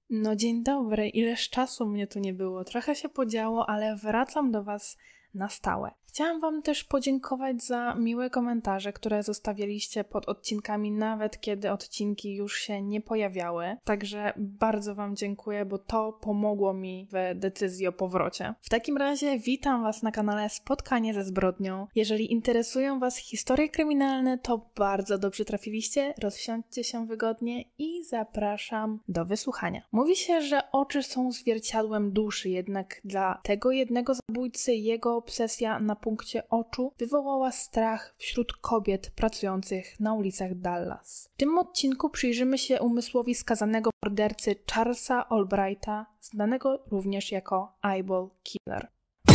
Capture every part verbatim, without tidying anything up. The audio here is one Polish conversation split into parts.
No dzień dobry, ileż czasu mnie tu nie było. Trochę się podziało, ale wracam do Was na stałe. Chciałam Wam też podziękować za miłe komentarze, które zostawialiście pod odcinkami, nawet kiedy odcinki już się nie pojawiały. Także bardzo Wam dziękuję, bo to pomogło mi w decyzji o powrocie. W takim razie witam Was na kanale Spotkanie ze zbrodnią. Jeżeli interesują Was historie kryminalne, to bardzo dobrze trafiliście. Rozsiądźcie się wygodnie i zapraszam do wysłuchania. Mówi się, że oczy są zwierciadłem duszy, jednak dla tego jednego zabójcy jego obsesja na punkcie oczu wywołała strach wśród kobiet pracujących na ulicach Dallas. W tym odcinku przyjrzymy się umysłowi skazanego mordercy Charlesa Albrighta, znanego również jako Eyeball Killer.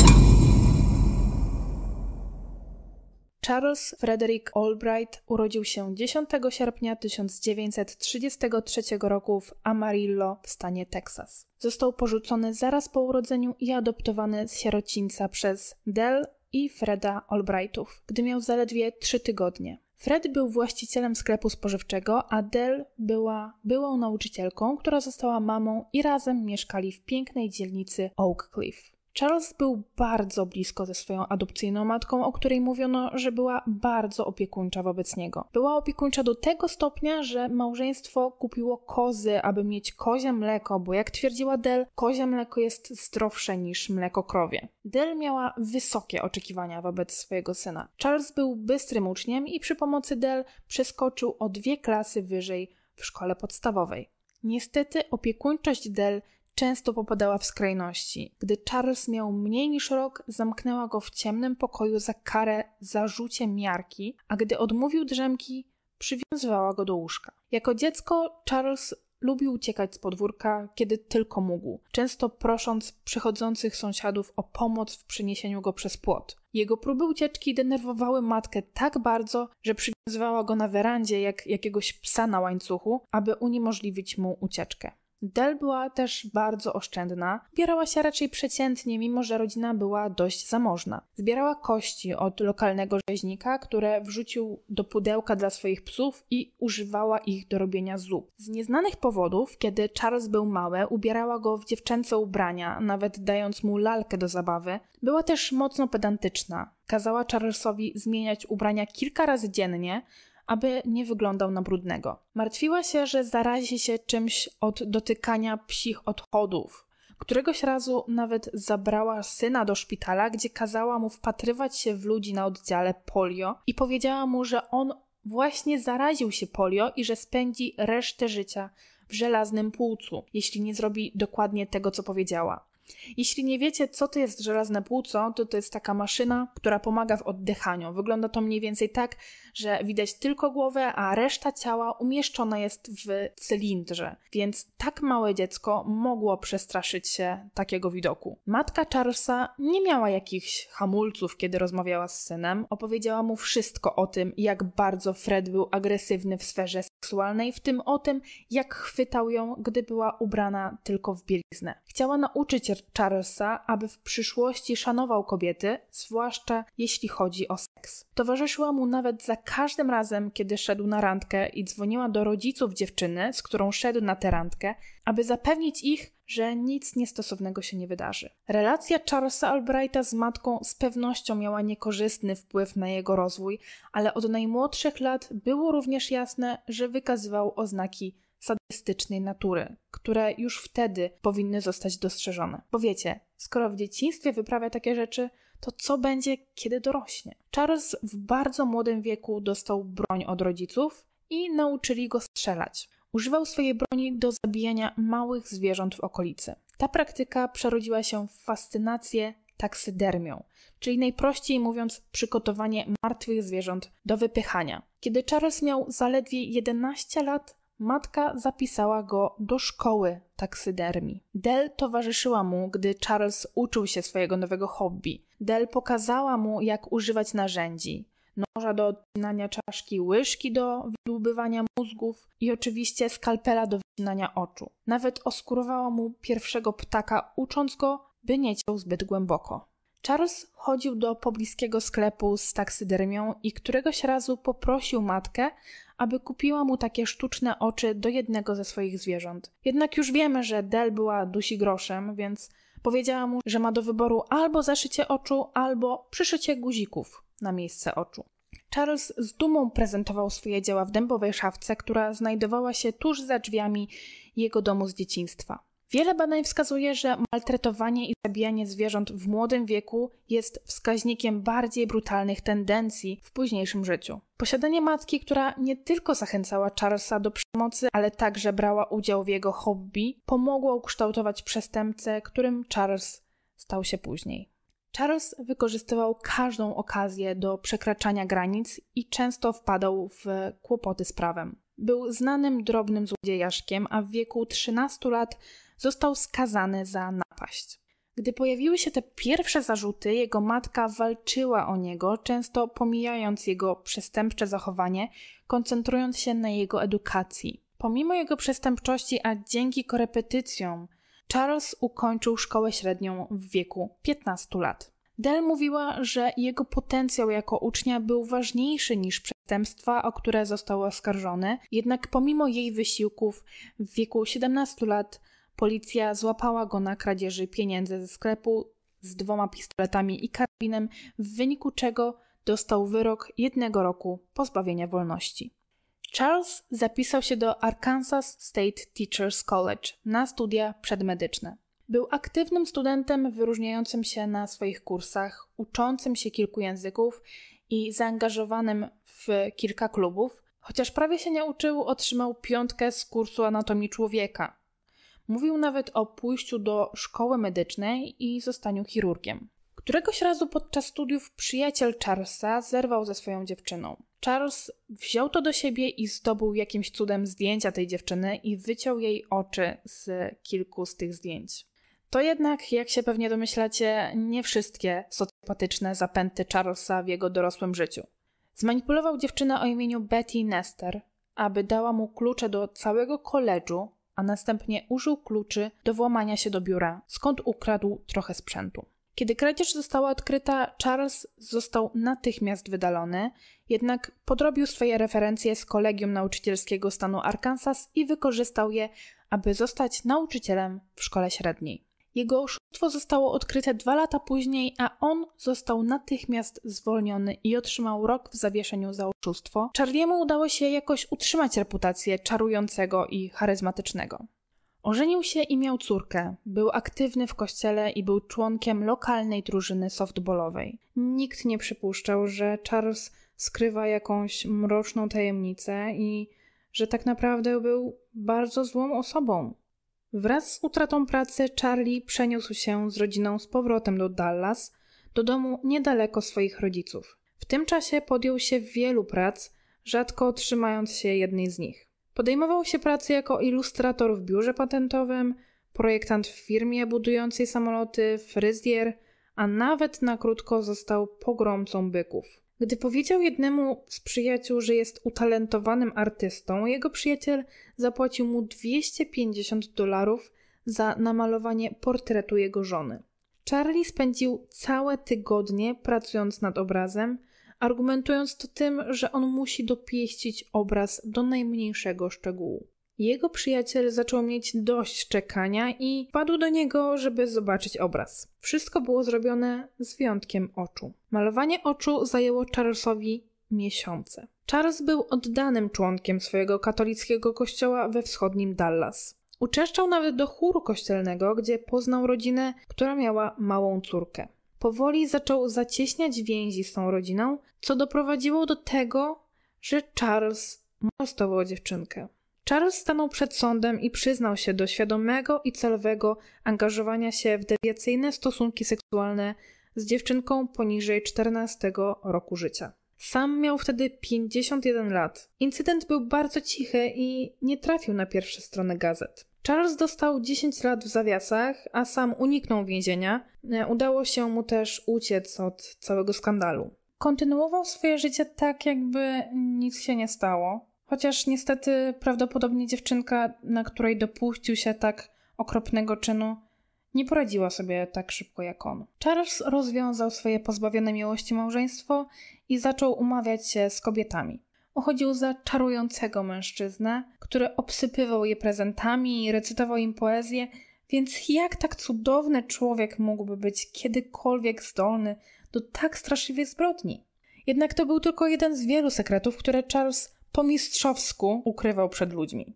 Charles Frederick Albright urodził się dziesiątego sierpnia tysiąc dziewięćset trzydziestego trzeciego roku w Amarillo w stanie Teksas. Został porzucony zaraz po urodzeniu i adoptowany z sierocińca przez Dell i Freda Albrightów, gdy miał zaledwie trzy tygodnie. Fred był właścicielem sklepu spożywczego, a Dell była byłą nauczycielką, która została mamą i razem mieszkali w pięknej dzielnicy Oak Cliff. Charles był bardzo blisko ze swoją adopcyjną matką, o której mówiono, że była bardzo opiekuńcza wobec niego. Była opiekuńcza do tego stopnia, że małżeństwo kupiło kozy, aby mieć kozie mleko, bo jak twierdziła Dell, kozie mleko jest zdrowsze niż mleko krowie. Dell miała wysokie oczekiwania wobec swojego syna. Charles był bystrym uczniem i przy pomocy Dell przeskoczył o dwie klasy wyżej w szkole podstawowej. Niestety opiekuńczość Dell często popadała w skrajności. Gdy Charles miał mniej niż rok, zamknęła go w ciemnym pokoju za karę za rzucie miarki, a gdy odmówił drzemki, przywiązywała go do łóżka. Jako dziecko Charles lubił uciekać z podwórka, kiedy tylko mógł, często prosząc przychodzących sąsiadów o pomoc w przeniesieniu go przez płot. Jego próby ucieczki denerwowały matkę tak bardzo, że przywiązywała go na werandzie jak jakiegoś psa na łańcuchu, aby uniemożliwić mu ucieczkę. Dell była też bardzo oszczędna, ubierała się raczej przeciętnie, mimo że rodzina była dość zamożna. Zbierała kości od lokalnego rzeźnika, które wrzucił do pudełka dla swoich psów i używała ich do robienia zup. Z nieznanych powodów, kiedy Charles był mały, ubierała go w dziewczęce ubrania, nawet dając mu lalkę do zabawy. Była też mocno pedantyczna. Kazała Charlesowi zmieniać ubrania kilka razy dziennie, aby nie wyglądał na brudnego. Martwiła się, że zarazi się czymś od dotykania psich odchodów. Któregoś razu nawet zabrała syna do szpitala, gdzie kazała mu wpatrywać się w ludzi na oddziale polio i powiedziała mu, że on właśnie zaraził się polio i że spędzi resztę życia w żelaznym płucu, jeśli nie zrobi dokładnie tego, co powiedziała. Jeśli nie wiecie, co to jest żelazne płuco, to to jest taka maszyna, która pomaga w oddychaniu. Wygląda to mniej więcej tak, że widać tylko głowę, a reszta ciała umieszczona jest w cylindrze. Więc tak małe dziecko mogło przestraszyć się takiego widoku. Matka Charlesa nie miała jakichś hamulców, kiedy rozmawiała z synem. Opowiedziała mu wszystko o tym, jak bardzo Fred był agresywny w sferze seksualnej, w tym o tym, jak chwytał ją, gdy była ubrana tylko w bieliznę. Chciała nauczyć Charlesa, aby w przyszłości szanował kobiety, zwłaszcza jeśli chodzi o seks. Towarzyszyła mu nawet za każdym razem, kiedy szedł na randkę i dzwoniła do rodziców dziewczyny, z którą szedł na tę randkę, aby zapewnić ich, że nic niestosownego się nie wydarzy. Relacja Charlesa Albrighta z matką z pewnością miała niekorzystny wpływ na jego rozwój, ale od najmłodszych lat było również jasne, że wykazywał oznaki sadystycznej natury, które już wtedy powinny zostać dostrzeżone. Bo wiecie, skoro w dzieciństwie wyprawia takie rzeczy, to co będzie, kiedy dorośnie? Charles w bardzo młodym wieku dostał broń od rodziców i nauczyli go strzelać. Używał swojej broni do zabijania małych zwierząt w okolicy. Ta praktyka przerodziła się w fascynację taksydermią, czyli najprościej mówiąc przygotowanie martwych zwierząt do wypychania. Kiedy Charles miał zaledwie jedenaście lat, matka zapisała go do szkoły taksydermii. Dell towarzyszyła mu, gdy Charles uczył się swojego nowego hobby. Dell pokazała mu, jak używać narzędzi. Noża do odcinania czaszki, łyżki do wydłubywania mózgów i oczywiście skalpela do wycinania oczu. Nawet oskurowała mu pierwszego ptaka, ucząc go, by nie ciął zbyt głęboko. Charles chodził do pobliskiego sklepu z taksydermią i któregoś razu poprosił matkę, aby kupiła mu takie sztuczne oczy do jednego ze swoich zwierząt. Jednak już wiemy, że Dell była dusi groszem, więc powiedziała mu, że ma do wyboru albo zaszycie oczu, albo przyszycie guzików na miejsce oczu. Charles z dumą prezentował swoje dzieła w dębowej szafce, która znajdowała się tuż za drzwiami jego domu z dzieciństwa. Wiele badań wskazuje, że maltretowanie i zabijanie zwierząt w młodym wieku jest wskaźnikiem bardziej brutalnych tendencji w późniejszym życiu. Posiadanie matki, która nie tylko zachęcała Charlesa do przemocy, ale także brała udział w jego hobby, pomogło ukształtować przestępcę, którym Charles stał się później. Charles wykorzystywał każdą okazję do przekraczania granic i często wpadał w kłopoty z prawem. Był znanym drobnym złodziejaszkiem, a w wieku trzynastu lat został skazany za napaść. Gdy pojawiły się te pierwsze zarzuty, jego matka walczyła o niego, często pomijając jego przestępcze zachowanie, koncentrując się na jego edukacji. Pomimo jego przestępczości, a dzięki korepetycjom, Charles ukończył szkołę średnią w wieku piętnastu lat. Dell mówiła, że jego potencjał jako ucznia był ważniejszy niż przestępstwa, o które został oskarżony, jednak pomimo jej wysiłków w wieku siedemnastu lat policja złapała go na kradzieży pieniędzy ze sklepu z dwoma pistoletami i karabinem, w wyniku czego dostał wyrok jednego roku pozbawienia wolności. Charles zapisał się do Arkansas State Teachers College na studia przedmedyczne. Był aktywnym studentem wyróżniającym się na swoich kursach, uczącym się kilku języków i zaangażowanym w kilka klubów. Chociaż prawie się nie uczył, otrzymał piątkę z kursu anatomii człowieka. Mówił nawet o pójściu do szkoły medycznej i zostaniu chirurgiem. Któregoś razu podczas studiów przyjaciel Charlesa zerwał ze swoją dziewczyną. Charles wziął to do siebie i zdobył jakimś cudem zdjęcia tej dziewczyny i wyciął jej oczy z kilku z tych zdjęć. To jednak, jak się pewnie domyślacie, nie wszystkie socjopatyczne zapęty Charlesa w jego dorosłym życiu. Zmanipulował dziewczynę o imieniu Betty Nestor, aby dała mu klucze do całego koledżu, a następnie użył kluczy do włamania się do biura, skąd ukradł trochę sprzętu. Kiedy kradzież została odkryta, Charles został natychmiast wydalony, jednak podrobił swoje referencje z Kolegium Nauczycielskiego stanu Arkansas i wykorzystał je, aby zostać nauczycielem w szkole średniej. Jego oszustwo zostało odkryte dwa lata później, a on został natychmiast zwolniony i otrzymał rok w zawieszeniu za oszustwo. Charliemu udało się jakoś utrzymać reputację czarującego i charyzmatycznego. Ożenił się i miał córkę, był aktywny w kościele i był członkiem lokalnej drużyny softballowej. Nikt nie przypuszczał, że Charles skrywa jakąś mroczną tajemnicę i że tak naprawdę był bardzo złą osobą. Wraz z utratą pracy Charlie przeniósł się z rodziną z powrotem do Dallas, do domu niedaleko swoich rodziców. W tym czasie podjął się wielu prac, rzadko trzymając się jednej z nich. Podejmował się pracy jako ilustrator w biurze patentowym, projektant w firmie budującej samoloty, fryzjer, a nawet na krótko został pogromcą byków. Gdy powiedział jednemu z przyjaciół, że jest utalentowanym artystą, jego przyjaciel zapłacił mu dwieście pięćdziesiąt dolarów za namalowanie portretu jego żony. Charlie spędził całe tygodnie pracując nad obrazem, argumentując to tym, że on musi dopieścić obraz do najmniejszego szczegółu. Jego przyjaciel zaczął mieć dość czekania i wpadł do niego, żeby zobaczyć obraz. Wszystko było zrobione z wyjątkiem oczu. Malowanie oczu zajęło Charlesowi miesiące. Charles był oddanym członkiem swojego katolickiego kościoła we wschodnim Dallas. Uczęszczał nawet do chóru kościelnego, gdzie poznał rodzinę, która miała małą córkę. Powoli zaczął zacieśniać więzi z tą rodziną, co doprowadziło do tego, że Charles molestował dziewczynkę. Charles stanął przed sądem i przyznał się do świadomego i celowego angażowania się w dewiacyjne stosunki seksualne z dziewczynką poniżej czternastego roku życia. Sam miał wtedy pięćdziesiąt jeden lat. Incydent był bardzo cichy i nie trafił na pierwsze strony gazet. Charles dostał dziesięć lat w zawiasach, a sam uniknął więzienia. Udało się mu też uciec od całego skandalu. Kontynuował swoje życie tak, jakby nic się nie stało. Chociaż niestety prawdopodobnie dziewczynka, na której dopuścił się tak okropnego czynu, nie poradziła sobie tak szybko jak on. Charles rozwiązał swoje pozbawione miłości małżeństwo i zaczął umawiać się z kobietami. Uchodził za czarującego mężczyznę, który obsypywał je prezentami i recytował im poezję, więc jak tak cudowny człowiek mógłby być kiedykolwiek zdolny do tak straszliwej zbrodni? Jednak to był tylko jeden z wielu sekretów, które Charles po mistrzowsku ukrywał przed ludźmi.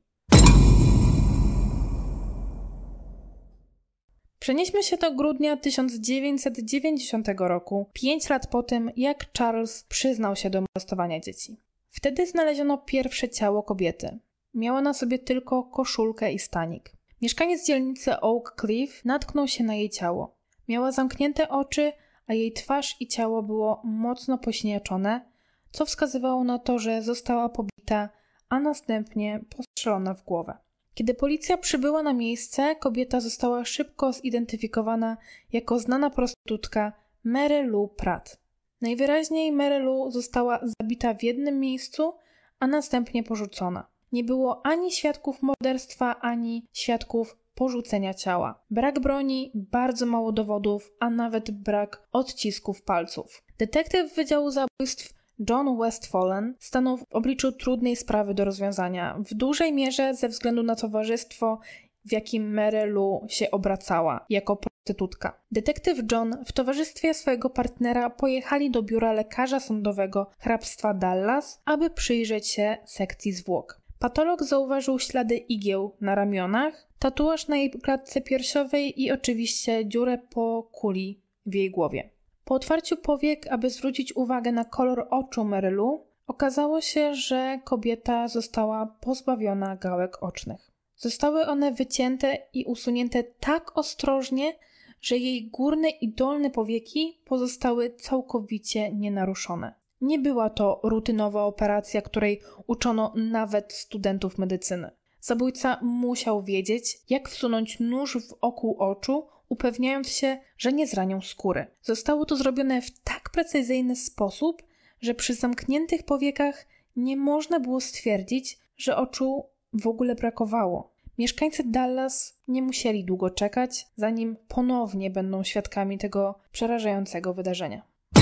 Przenieśmy się do grudnia tysiąc dziewięćset dziewięćdziesiątego roku, pięć lat po tym, jak Charles przyznał się do molestowania dzieci. Wtedy znaleziono pierwsze ciało kobiety. Miała na sobie tylko koszulkę i stanik. Mieszkaniec dzielnicy Oak Cliff natknął się na jej ciało. Miała zamknięte oczy, a jej twarz i ciało było mocno pośniaczone, co wskazywało na to, że została pobita, a następnie postrzelona w głowę. Kiedy policja przybyła na miejsce, kobieta została szybko zidentyfikowana jako znana prostytutka Mary Lou Pratt. Najwyraźniej Mary Lou została zabita w jednym miejscu, a następnie porzucona. Nie było ani świadków morderstwa, ani świadków porzucenia ciała. Brak broni, bardzo mało dowodów, a nawet brak odcisków palców. Detektyw Wydziału Zabójstw John Westfalen stanął w obliczu trudnej sprawy do rozwiązania, w dużej mierze ze względu na towarzystwo, w jakim Mary Lou się obracała jako prostytutka. Detektyw John w towarzystwie swojego partnera pojechali do biura lekarza sądowego hrabstwa Dallas, aby przyjrzeć się sekcji zwłok. Patolog zauważył ślady igieł na ramionach, tatuaż na jej klatce piersiowej i oczywiście dziurę po kuli w jej głowie. Po otwarciu powiek, aby zwrócić uwagę na kolor oczu Mary Lou, okazało się, że kobieta została pozbawiona gałek ocznych. Zostały one wycięte i usunięte tak ostrożnie, że jej górne i dolne powieki pozostały całkowicie nienaruszone. Nie była to rutynowa operacja, której uczono nawet studentów medycyny. Zabójca musiał wiedzieć, jak wsunąć nóż w oku oczu, upewniając się, że nie zranią skóry. Zostało to zrobione w tak precyzyjny sposób, że przy zamkniętych powiekach nie można było stwierdzić, że oczu w ogóle brakowało. Mieszkańcy Dallas nie musieli długo czekać, zanim ponownie będą świadkami tego przerażającego wydarzenia.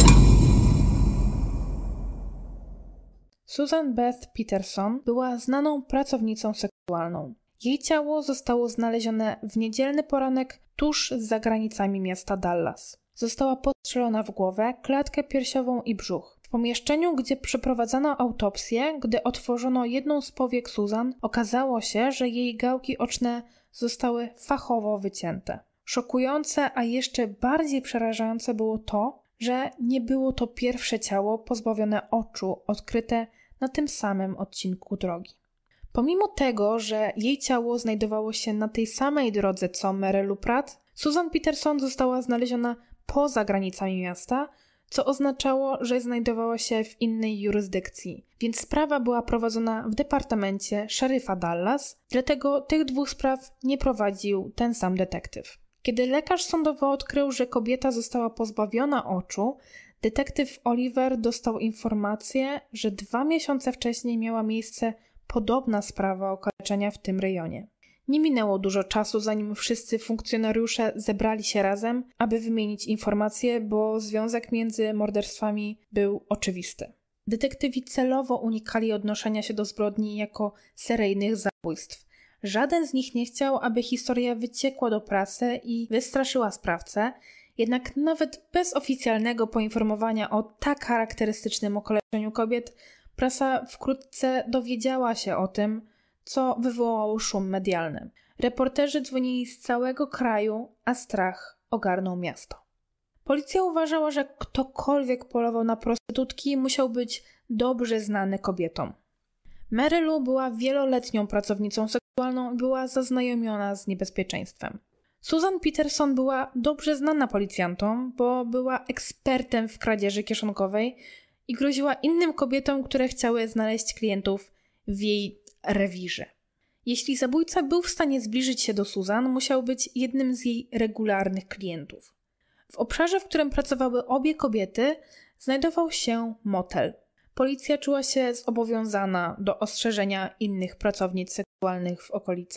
Susan Beth Peterson była znaną pracownicą seksualną. Jej ciało zostało znalezione w niedzielny poranek tuż za granicami miasta Dallas. Została postrzelona w głowę, klatkę piersiową i brzuch. W pomieszczeniu, gdzie przeprowadzano autopsję, gdy otworzono jedną z powiek Susan, okazało się, że jej gałki oczne zostały fachowo wycięte. Szokujące, a jeszcze bardziej przerażające było to, że nie było to pierwsze ciało pozbawione oczu odkryte na tym samym odcinku drogi. Pomimo tego, że jej ciało znajdowało się na tej samej drodze co Mary Lou Pratt, Susan Peterson została znaleziona poza granicami miasta, co oznaczało, że znajdowała się w innej jurysdykcji, więc sprawa była prowadzona w departamencie szeryfa Dallas, dlatego tych dwóch spraw nie prowadził ten sam detektyw. Kiedy lekarz sądowy odkrył, że kobieta została pozbawiona oczu, detektyw Oliver dostał informację, że dwa miesiące wcześniej miała miejsce podobna sprawa okaleczenia w tym rejonie. Nie minęło dużo czasu, zanim wszyscy funkcjonariusze zebrali się razem, aby wymienić informacje, bo związek między morderstwami był oczywisty. Detektywi celowo unikali odnoszenia się do zbrodni jako seryjnych zabójstw. Żaden z nich nie chciał, aby historia wyciekła do prasy i wystraszyła sprawcę, jednak nawet bez oficjalnego poinformowania o tak charakterystycznym okaleczeniu kobiet, prasa wkrótce dowiedziała się o tym, co wywołało szum medialny. Reporterzy dzwonili z całego kraju, a strach ogarnął miasto. Policja uważała, że ktokolwiek polował na prostytutki musiał być dobrze znany kobietom. Mary Lou była wieloletnią pracownicą seksualną i była zaznajomiona z niebezpieczeństwem. Susan Peterson była dobrze znana policjantom, bo była ekspertem w kradzieży kieszonkowej i groziła innym kobietom, które chciały znaleźć klientów w jej rewirze. Jeśli zabójca był w stanie zbliżyć się do Susan, musiał być jednym z jej regularnych klientów. W obszarze, w którym pracowały obie kobiety, znajdował się motel. Policja czuła się zobowiązana do ostrzeżenia innych pracownic seksualnych w okolicy.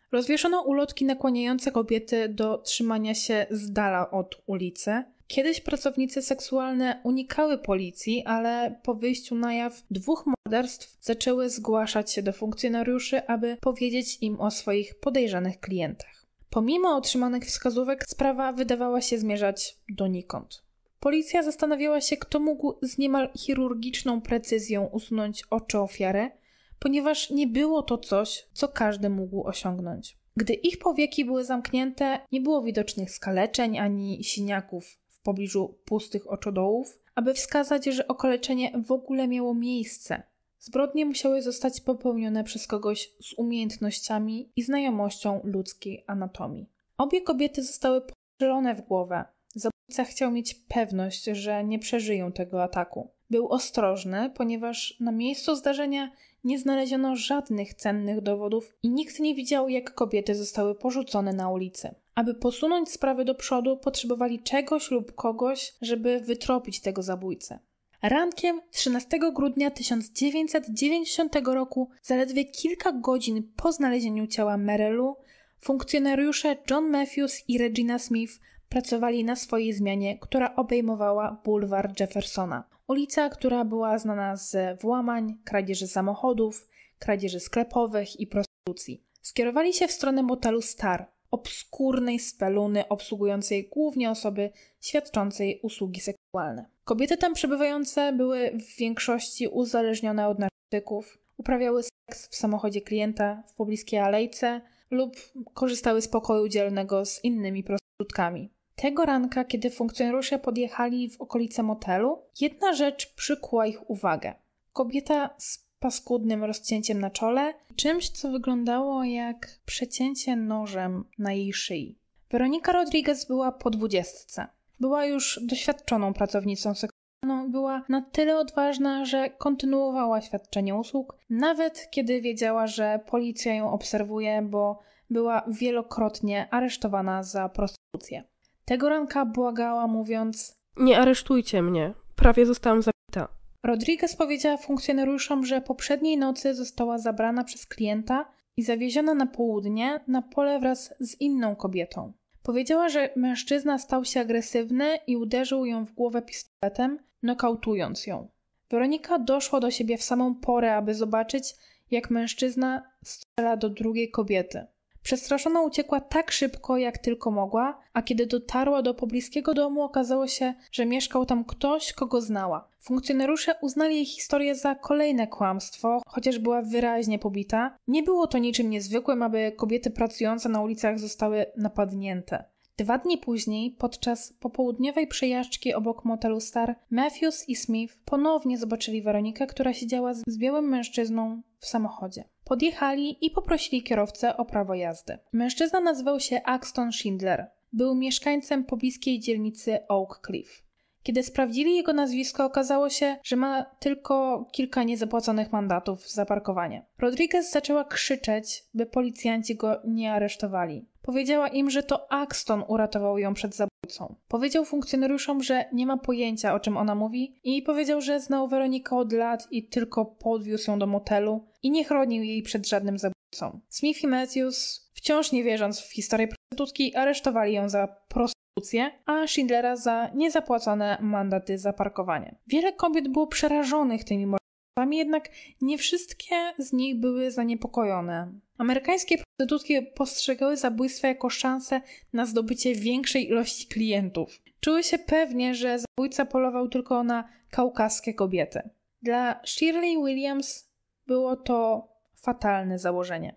Rozwieszono ulotki nakłaniające kobiety do trzymania się z dala od ulicy. Kiedyś pracownice seksualne unikały policji, ale po wyjściu na jaw dwóch morderstw zaczęły zgłaszać się do funkcjonariuszy, aby powiedzieć im o swoich podejrzanych klientach. Pomimo otrzymanych wskazówek, sprawa wydawała się zmierzać donikąd. Policja zastanawiała się, kto mógł z niemal chirurgiczną precyzją usunąć oczy ofiary, ponieważ nie było to coś, co każdy mógł osiągnąć. Gdy ich powieki były zamknięte, nie było widocznych skaleczeń ani siniaków w pobliżu pustych oczodołów, aby wskazać, że okaleczenie w ogóle miało miejsce. Zbrodnie musiały zostać popełnione przez kogoś z umiejętnościami i znajomością ludzkiej anatomii. Obie kobiety zostały postrzelone w głowę. Zabójca chciał mieć pewność, że nie przeżyją tego ataku. Był ostrożny, ponieważ na miejscu zdarzenia nie znaleziono żadnych cennych dowodów i nikt nie widział, jak kobiety zostały porzucone na ulicy. Aby posunąć sprawę do przodu, potrzebowali czegoś lub kogoś, żeby wytropić tego zabójcę. Rankiem trzynastego grudnia tysiąc dziewięćset dziewięćdziesiątego roku, zaledwie kilka godzin po znalezieniu ciała Merrilu, funkcjonariusze John Matthews i Regina Smith pracowali na swojej zmianie, która obejmowała bulwar Jeffersona. Ulica, która była znana z włamań, kradzieży samochodów, kradzieży sklepowych i prostytucji. Skierowali się w stronę motelu Star, obskurnej speluny obsługującej głównie osoby świadczącej usługi seksualne. Kobiety tam przebywające były w większości uzależnione od narkotyków, uprawiały seks w samochodzie klienta w pobliskiej alejce lub korzystały z pokoju dzielnego z innymi prostytutkami. Tego ranka, kiedy funkcjonariusze podjechali w okolice motelu, jedna rzecz przykuła ich uwagę. Kobieta z paskudnym rozcięciem na czole, czymś, co wyglądało jak przecięcie nożem na jej szyi. Weronika Rodriguez była po dwudziestce. Była już doświadczoną pracownicą seksualną, była na tyle odważna, że kontynuowała świadczenie usług, nawet kiedy wiedziała, że policja ją obserwuje, bo była wielokrotnie aresztowana za prostytucję. Tego ranka błagała, mówiąc: nie aresztujcie mnie, prawie zostałam zabita. Rodriguez powiedziała funkcjonariuszom, że poprzedniej nocy została zabrana przez klienta i zawieziona na południe na pole wraz z inną kobietą. Powiedziała, że mężczyzna stał się agresywny i uderzył ją w głowę pistoletem, nokautując ją. Weronika doszła do siebie w samą porę, aby zobaczyć, jak mężczyzna strzela do drugiej kobiety. Przestraszona uciekła tak szybko, jak tylko mogła, a kiedy dotarła do pobliskiego domu, okazało się, że mieszkał tam ktoś, kogo znała. Funkcjonariusze uznali jej historię za kolejne kłamstwo, chociaż była wyraźnie pobita. Nie było to niczym niezwykłym, aby kobiety pracujące na ulicach zostały napadnięte. Dwa dni później, podczas popołudniowej przejażdżki obok motelu Star, Matthews i Smith ponownie zobaczyli Weronikę, która siedziała z białym mężczyzną w samochodzie. Podjechali i poprosili kierowcę o prawo jazdy. Mężczyzna nazywał się Axton Schindler. Był mieszkańcem pobliskiej dzielnicy Oak Cliff. Kiedy sprawdzili jego nazwisko, okazało się, że ma tylko kilka niezapłaconych mandatów za parkowanie. Rodriguez zaczęła krzyczeć, by policjanci go nie aresztowali. Powiedziała im, że to Axton uratował ją przed zabójcą. Powiedział funkcjonariuszom, że nie ma pojęcia, o czym ona mówi, i powiedział, że znał Weronikę od lat i tylko podwiózł ją do motelu i nie chronił jej przed żadnym zabójcą. Smith i Matthews, wciąż nie wierząc w historię prostytutki, aresztowali ją za prostytucję, a Schindlera za niezapłacone mandaty za parkowanie. Wiele kobiet było przerażonych tymi morderstwami, jednak nie wszystkie z nich były zaniepokojone. Amerykańskie prostytutki postrzegały zabójstwa jako szansę na zdobycie większej ilości klientów. Czuły się pewnie, że zabójca polował tylko na kaukaskie kobiety. Dla Shirley Williams było to fatalne założenie.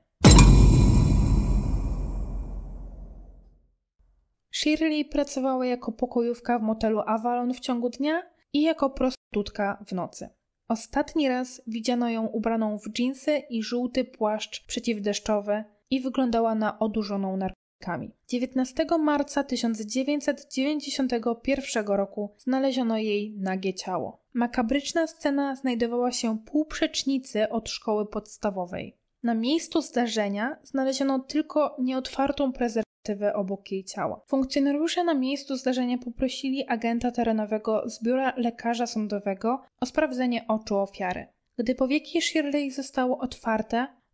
Shirley pracowała jako pokojówka w motelu Avalon w ciągu dnia i jako prostytutka w nocy. Ostatni raz widziano ją ubraną w dżinsy i żółty płaszcz przeciwdeszczowy i wyglądała na odurzoną narkotykami. dziewiętnastego marca tysiąc dziewięćset dziewięćdziesiątego pierwszego roku znaleziono jej nagie ciało. Makabryczna scena znajdowała się pół przecznicy od szkoły podstawowej. Na miejscu zdarzenia znaleziono tylko nieotwartą prezerwatywę obok jej ciała. Funkcjonariusze na miejscu zdarzenia poprosili agenta terenowego z biura lekarza sądowego o sprawdzenie oczu ofiary. Gdy powieki Shirley zostały otwarte,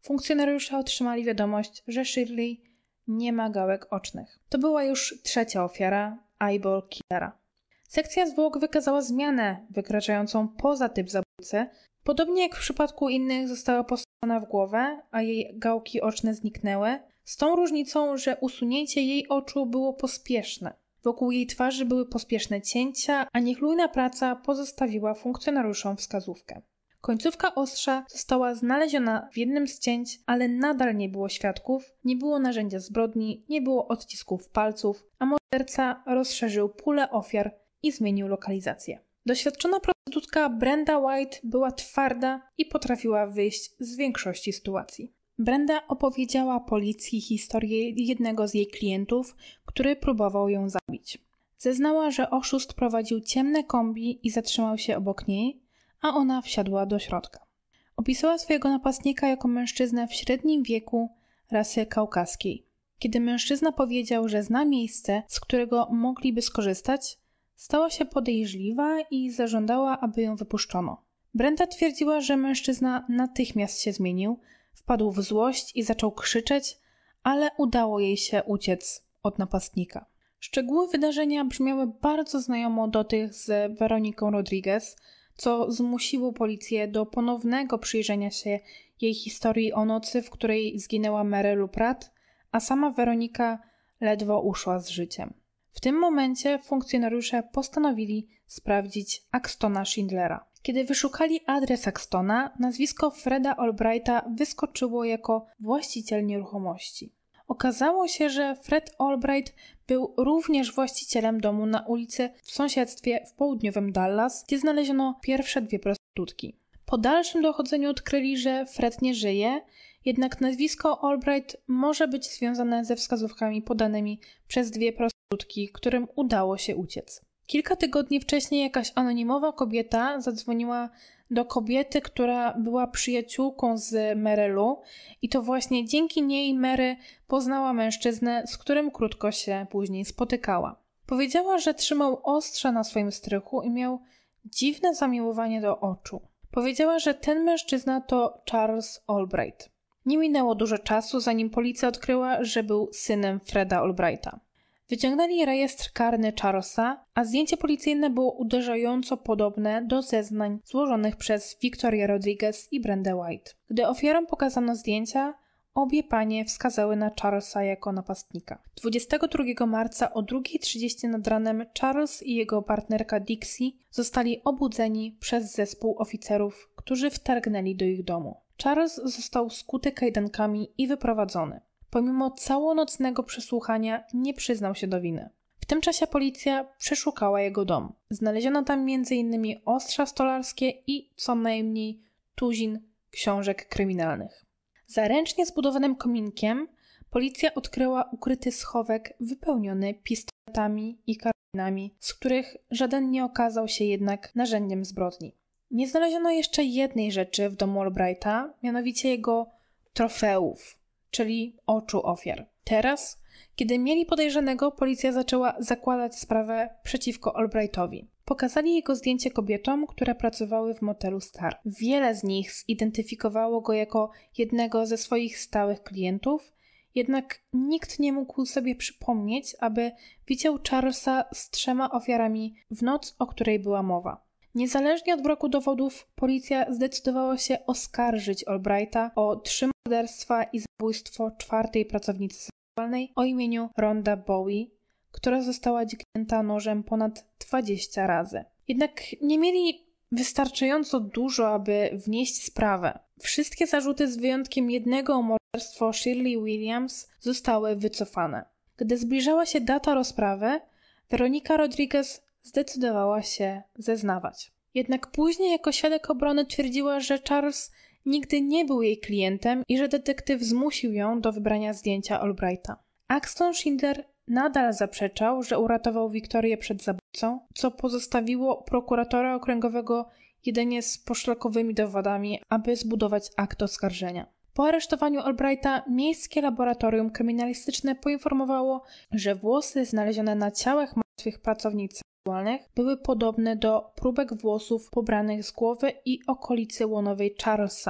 funkcjonariusze otrzymali wiadomość, że Shirley nie ma gałek ocznych. To była już trzecia ofiara eyeball killera. Sekcja zwłok wykazała zmianę wykraczającą poza typ zabójcy. Podobnie jak w przypadku innych została postawiona w głowę, a jej gałki oczne zniknęły, z tą różnicą, że usunięcie jej oczu było pospieszne. Wokół jej twarzy były pospieszne cięcia, a niechlujna praca pozostawiła funkcjonariuszom wskazówkę. Końcówka ostrza została znaleziona w jednym z cięć, ale nadal nie było świadków, nie było narzędzia zbrodni, nie było odcisków palców, a morderca rozszerzył pulę ofiar i zmienił lokalizację. Doświadczona prostytutka Brenda White była twarda i potrafiła wyjść z większości sytuacji. Brenda opowiedziała policji historię jednego z jej klientów, który próbował ją zabić. Zeznała, że oszust prowadził ciemne kombi i zatrzymał się obok niej, a ona wsiadła do środka. Opisała swojego napastnika jako mężczyznę w średnim wieku, rasy kaukaskiej. Kiedy mężczyzna powiedział, że zna miejsce, z którego mogliby skorzystać, stała się podejrzliwa i zażądała, aby ją wypuszczono. Brenda twierdziła, że mężczyzna natychmiast się zmienił, wpadł w złość i zaczął krzyczeć, ale udało jej się uciec od napastnika. Szczegóły wydarzenia brzmiały bardzo znajomo do tych z Weroniką Rodriguez, co zmusiło policję do ponownego przyjrzenia się jej historii o nocy, w której zginęła Marylu Pratt, a sama Weronika ledwo uszła z życiem. W tym momencie funkcjonariusze postanowili sprawdzić Axtona Schindlera. Kiedy wyszukali adres Axtona, nazwisko Freda Albrighta wyskoczyło jako właściciel nieruchomości. Okazało się, że Fred Albright był również właścicielem domu na ulicy w sąsiedztwie w południowym Dallas, gdzie znaleziono pierwsze dwie prostytutki. Po dalszym dochodzeniu odkryli, że Fred nie żyje, jednak nazwisko Albright może być związane ze wskazówkami podanymi przez dwie prostytutki, którym udało się uciec. Kilka tygodni wcześniej jakaś anonimowa kobieta zadzwoniła do kobiety, która była przyjaciółką z Marylu i to właśnie dzięki niej Mary poznała mężczyznę, z którym krótko się później spotykała. Powiedziała, że trzymał ostrza na swoim strychu i miał dziwne zamiłowanie do oczu. Powiedziała, że ten mężczyzna to Charles Albright. Nie minęło dużo czasu, zanim policja odkryła, że był synem Freda Albrighta. Wyciągnęli rejestr karny Charlesa, a zdjęcie policyjne było uderzająco podobne do zeznań złożonych przez Victorię Rodriguez i Brendę White. Gdy ofiarom pokazano zdjęcia, obie panie wskazały na Charlesa jako napastnika. dwudziestego drugiego marca o drugiej trzydzieści nad ranem Charles i jego partnerka Dixie zostali obudzeni przez zespół oficerów, którzy wtargnęli do ich domu. Charles został skuty kajdankami i wyprowadzony. Pomimo całonocnego przesłuchania nie przyznał się do winy. W tym czasie policja przeszukała jego dom. Znaleziono tam między innymi ostrza stolarskie i co najmniej tuzin książek kryminalnych. Za ręcznie zbudowanym kominkiem policja odkryła ukryty schowek wypełniony pistoletami i karabinami, z których żaden nie okazał się jednak narzędziem zbrodni. Nie znaleziono jeszcze jednej rzeczy w domu Albrighta, mianowicie jego trofeów, czyli oczu ofiar. Teraz, kiedy mieli podejrzanego, policja zaczęła zakładać sprawę przeciwko Albrightowi. Pokazali jego zdjęcie kobietom, które pracowały w motelu Star. Wiele z nich zidentyfikowało go jako jednego ze swoich stałych klientów, jednak nikt nie mógł sobie przypomnieć, aby widział Charlesa z trzema ofiarami w noc, o której była mowa. Niezależnie od braku dowodów, policja zdecydowała się oskarżyć Albrighta o trzy morderstwa i zabójstwo czwartej pracownicy seksualnej o imieniu Rhonda Bowie, która została dźgnięta nożem ponad dwadzieścia razy. Jednak nie mieli wystarczająco dużo, aby wnieść sprawę. Wszystkie zarzuty z wyjątkiem jednego o morderstwo Shirley Williams zostały wycofane. Gdy zbliżała się data rozprawy, Weronika Rodriguez zdecydowała się zeznawać. Jednak później jako świadek obrony twierdziła, że Charles nigdy nie był jej klientem i że detektyw zmusił ją do wybrania zdjęcia Albrighta. Axton Schindler nadal zaprzeczał, że uratował Wiktorię przed zabójcą, co pozostawiło prokuratora okręgowego jedynie z poszlakowymi dowodami, aby zbudować akt oskarżenia. Po aresztowaniu Albrighta miejskie laboratorium kryminalistyczne poinformowało, że włosy znalezione na ciałach martwych pracownic seksualnych były podobne do próbek włosów pobranych z głowy i okolicy łonowej Charlesa.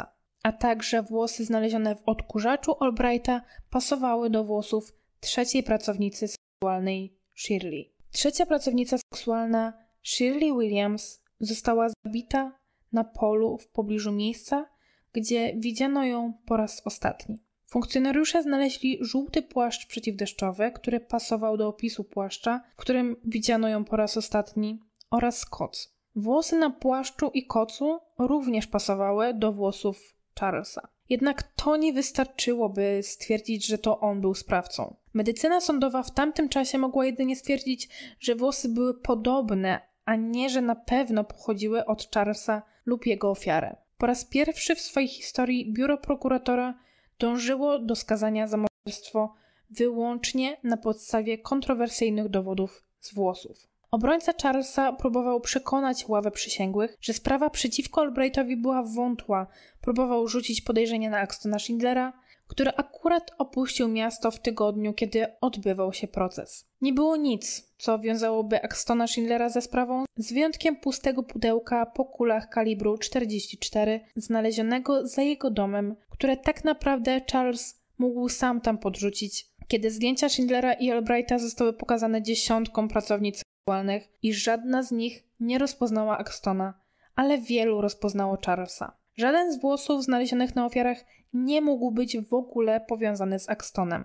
a także włosy znalezione w odkurzaczu Albrighta pasowały do włosów trzeciej pracownicy seksualnej Shirley. Trzecia pracownica seksualna Shirley Williams została zabita na polu w pobliżu miejsca, gdzie widziano ją po raz ostatni. Funkcjonariusze znaleźli żółty płaszcz przeciwdeszczowy, który pasował do opisu płaszcza, w którym widziano ją po raz ostatni, oraz koc. Włosy na płaszczu i kocu również pasowały do włosów Charlesa. Jednak to nie wystarczyło, by stwierdzić, że to on był sprawcą. Medycyna sądowa w tamtym czasie mogła jedynie stwierdzić, że włosy były podobne, a nie, że na pewno pochodziły od Charlesa lub jego ofiary. Po raz pierwszy w swojej historii biuro prokuratora dążyło do skazania za morderstwo wyłącznie na podstawie kontrowersyjnych dowodów z włosów. Obrońca Charlesa próbował przekonać ławę przysięgłych, że sprawa przeciwko Albrightowi była wątła. Próbował rzucić podejrzenie na Axtona Schindlera, który akurat opuścił miasto w tygodniu, kiedy odbywał się proces. Nie było nic, co wiązałoby Axtona Schindlera ze sprawą, z wyjątkiem pustego pudełka po kulach kalibru czterdzieści cztery znalezionego za jego domem, które tak naprawdę Charles mógł sam tam podrzucić, kiedy zdjęcia Schindlera i Albrighta zostały pokazane dziesiątkom pracownic seksualnych i żadna z nich nie rozpoznała Axtona, ale wielu rozpoznało Charlesa. Żaden z włosów znalezionych na ofiarach nie mógł być w ogóle powiązany z Axtonem.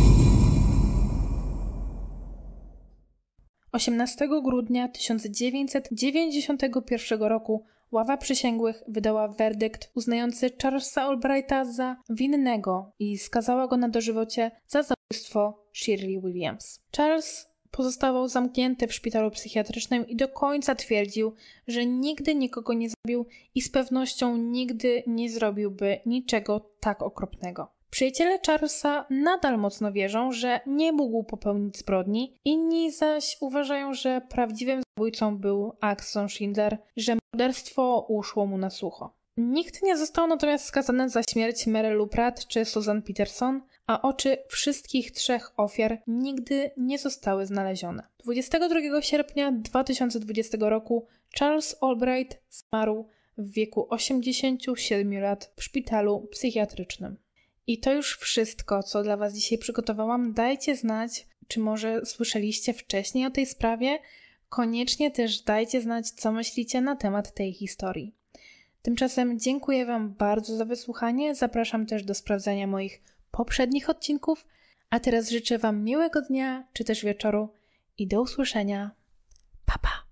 osiemnastego grudnia tysiąc dziewięćset dziewięćdziesiątego pierwszego roku ława przysięgłych wydała werdykt uznający Charlesa Albrighta za winnego i skazała go na dożywocie za zabójstwo Shirley Williams. Charles pozostawał zamknięty w szpitalu psychiatrycznym i do końca twierdził, że nigdy nikogo nie zabił i z pewnością nigdy nie zrobiłby niczego tak okropnego. Przyjaciele Charlesa nadal mocno wierzą, że nie mógł popełnić zbrodni, inni zaś uważają, że prawdziwym zabójcą był Axton Schindler, że morderstwo uszło mu na sucho. Nikt nie został natomiast skazany za śmierć Mary Lou Pratt czy Susan Peterson, a oczy wszystkich trzech ofiar nigdy nie zostały znalezione. dwudziestego drugiego sierpnia dwa tysiące dwudziestego roku Charles Albright zmarł w wieku osiemdziesięciu siedmiu lat w szpitalu psychiatrycznym. I to już wszystko, co dla Was dzisiaj przygotowałam. Dajcie znać, czy może słyszeliście wcześniej o tej sprawie. Koniecznie też dajcie znać, co myślicie na temat tej historii. Tymczasem dziękuję Wam bardzo za wysłuchanie. Zapraszam też do sprawdzania moich poprzednich odcinków. A teraz życzę Wam miłego dnia, czy też wieczoru i do usłyszenia. Pa, pa!